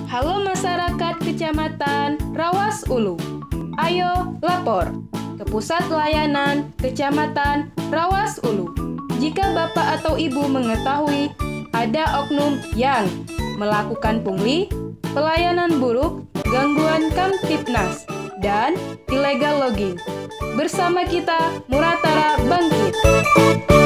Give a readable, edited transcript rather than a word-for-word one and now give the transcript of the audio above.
Halo masyarakat Kecamatan Rawas Ulu. Ayo lapor ke Pusat Layanan Kecamatan Rawas Ulu jika Bapak atau Ibu mengetahui ada oknum yang melakukan pungli, pelayanan buruk, gangguan Kamtibnas, dan illegal logging. Bersama kita, Muratara bangkit!